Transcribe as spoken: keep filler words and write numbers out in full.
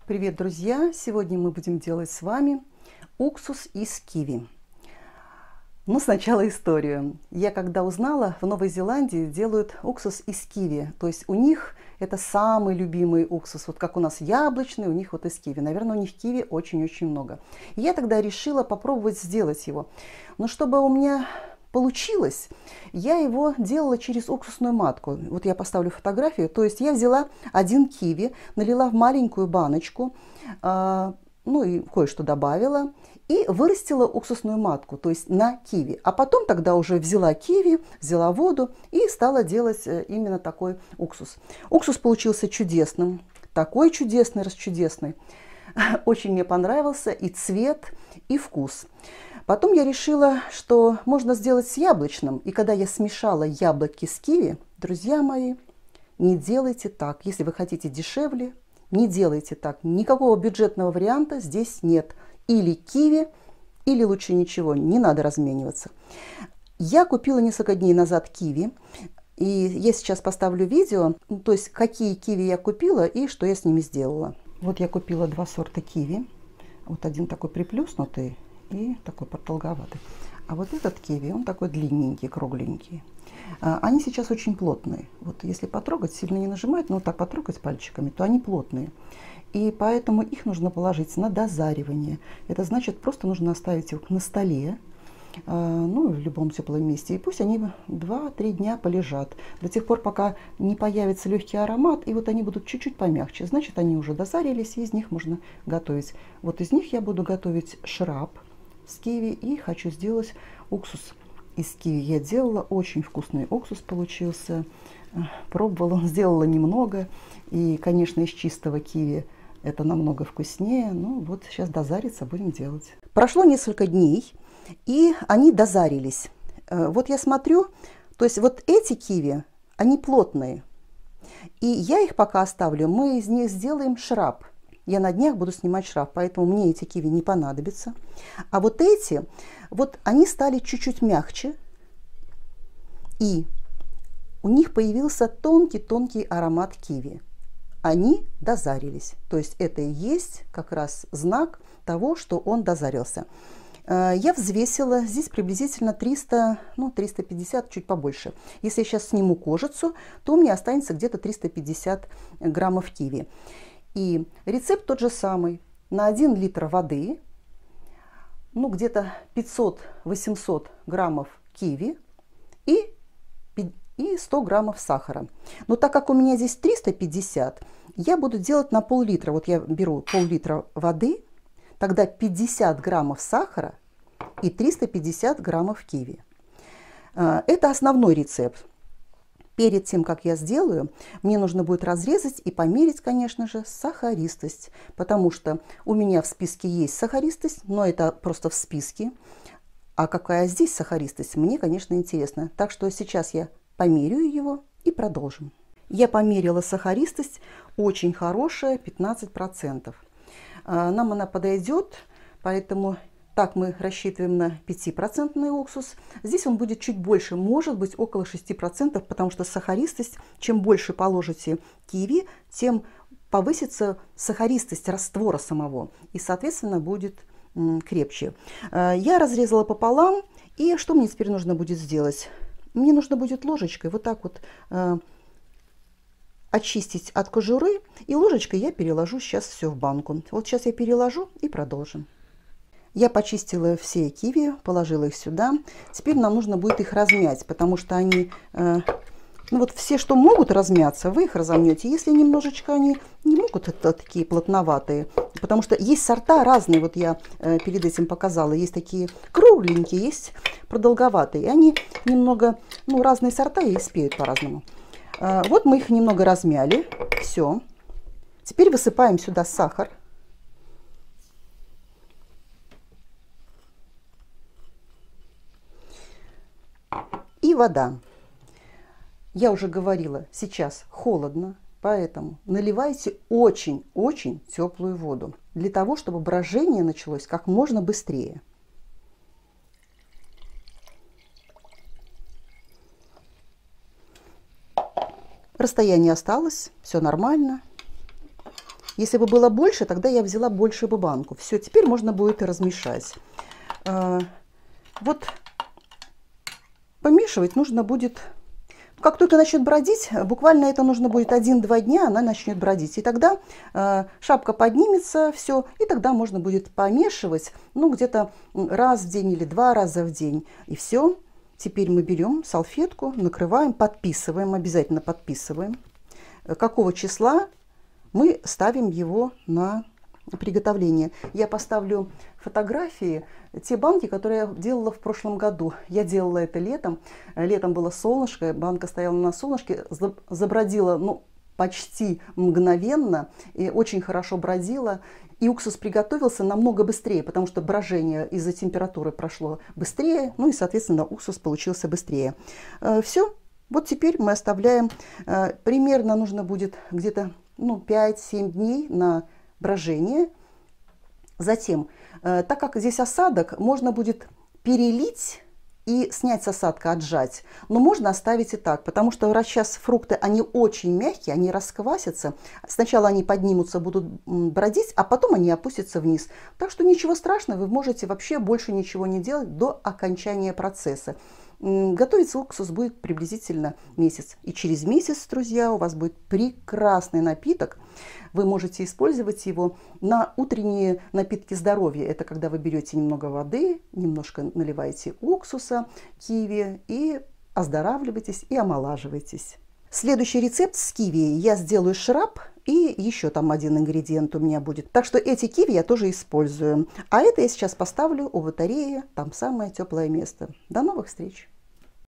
Привет, друзья! Сегодня мы будем делать с вами уксус из киви. Но сначала историю. Я когда узнала, в Новой Зеландии делают уксус из киви. То есть у них это самый любимый уксус. Вот как у нас яблочный, у них вот из киви. Наверное, у них киви очень-очень много. И я тогда решила попробовать сделать его. Но чтобы у меня получилось, я его делала через уксусную матку. Вот я поставлю фотографию. То есть я взяла один киви, налила в маленькую баночку, э, ну и кое-что добавила, и вырастила уксусную матку, то есть на киви. А потом тогда уже взяла киви, взяла воду и стала делать именно такой уксус. Уксус получился чудесным, такой чудесный, расчудесный. Очень мне понравился и цвет, и вкус. Потом я решила, что можно сделать с яблочным. И когда я смешала яблоки с киви, друзья мои, не делайте так. Если вы хотите дешевле, не делайте так. Никакого бюджетного варианта здесь нет. Или киви, или лучше ничего. Не надо размениваться. Я купила несколько дней назад киви. И я сейчас поставлю видео, то есть какие киви я купила и что я с ними сделала. Вот я купила два сорта киви. Вот один такой приплюснутый и такой продолговатый. А вот этот киви, он такой длинненький, кругленький. Они сейчас очень плотные. Вот если потрогать, сильно не нажимать, но вот так потрогать пальчиками, то они плотные. И поэтому их нужно положить на дозаривание. Это значит, просто нужно оставить их на столе, ну, в любом теплом месте. И пусть они два-три дня полежат. До тех пор, пока не появится легкий аромат, и вот они будут чуть-чуть помягче. Значит, они уже дозарились, и из них можно готовить. Вот из них я буду готовить шраб с киви и хочу сделать уксус из киви. Я делала, очень вкусный уксус получился. Пробовала, сделала немного. И, конечно, из чистого киви это намного вкуснее. Ну, вот сейчас дозариться будем делать. Прошло несколько дней, и они дозарились. Вот я смотрю, то есть вот эти киви, они плотные. И я их пока оставлю, мы из них сделаем шраб. Я на днях буду снимать шраб, поэтому мне эти киви не понадобятся. А вот эти, вот они стали чуть-чуть мягче. И у них появился тонкий-тонкий аромат киви. Они дозарились. То есть это и есть как раз знак того, что он дозарился. Я взвесила здесь приблизительно триста, ну, триста пятьдесят, чуть побольше. Если я сейчас сниму кожицу, то у меня останется где-то триста пятьдесят граммов киви. И рецепт тот же самый. На один литр воды, ну, где-то пятьсот-восемьсот граммов киви и, и сто граммов сахара. Но так как у меня здесь триста пятьдесят, я буду делать на пол-литра. Вот я беру пол-литра воды, тогда пятьдесят граммов сахара и триста пятьдесят граммов киви. Это основной рецепт. Перед тем, как я сделаю, мне нужно будет разрезать и померить, конечно же, сахаристость. Потому что у меня в списке есть сахаристость, но это просто в списке. А какая здесь сахаристость, мне, конечно, интересно. Так что сейчас я померяю его и продолжим. Я померила сахаристость, очень хорошая, пятнадцать процентов. Нам она подойдет, поэтому так мы рассчитываем на пятипроцентный уксус. Здесь он будет чуть больше, может быть около шести процентов, потому что сахаристость, чем больше положите киви, тем повысится сахаристость раствора самого, и, соответственно, будет крепче. Я разрезала пополам, и что мне теперь нужно будет сделать? Мне нужно будет ложечкой вот так вот очистить от кожуры, и ложечкой я переложу сейчас все в банку. Вот сейчас я переложу и продолжим. Я почистила все киви, положила их сюда. Теперь нам нужно будет их размять, потому что они, э, ну вот все, что могут размяться, вы их разомнете. Если немножечко они не могут, это такие плотноватые, потому что есть сорта разные, вот я э, перед этим показала, есть такие кругленькие, есть продолговатые. И они немного, ну, разные сорта и спеют по-разному. Э, вот мы их немного размяли, все. Теперь высыпаем сюда сахар. И вода. Я уже говорила, сейчас холодно, поэтому наливайте очень-очень теплую воду, для того, чтобы брожение началось как можно быстрее. Расстояние осталось, все нормально. Если бы было больше, тогда я взяла больше бы банку. Все, теперь можно будет размешать. Вот помешивать нужно будет, как только начнет бродить, буквально это нужно будет один-два дня, она начнет бродить. И тогда э, шапка поднимется, все, и тогда можно будет помешивать, ну, где-то раз в день или два раза в день. И все. Теперь мы берем салфетку, накрываем, подписываем, обязательно подписываем, какого числа мы ставим его на приготовление. Я поставлю фотографии, те банки, которые я делала в прошлом году. Я делала это летом. Летом было солнышко, банка стояла на солнышке, забродила, ну, почти мгновенно, и очень хорошо бродила. И уксус приготовился намного быстрее, потому что брожение из-за температуры прошло быстрее, ну и, соответственно, уксус получился быстрее. Все, вот теперь мы оставляем, примерно нужно будет где-то, ну, пять-семь дней на брожение. Затем, так как здесь осадок, можно будет перелить и снять с осадка, отжать. Но можно оставить и так, потому что раз сейчас фрукты, они очень мягкие, они расквасятся. Сначала они поднимутся, будут бродить, а потом они опустятся вниз. Так что ничего страшного, вы можете вообще больше ничего не делать до окончания процесса. Готовиться уксус будет приблизительно месяц. И через месяц, друзья, у вас будет прекрасный напиток. Вы можете использовать его на утренние напитки здоровья. Это когда вы берете немного воды, немножко наливаете уксуса, киви и оздоравливаетесь и омолаживаетесь. Следующий рецепт с киви я сделаю шраб, и еще там один ингредиент у меня будет. Так что эти киви я тоже использую. А это я сейчас поставлю у батареи, там самое теплое место. До новых встреч!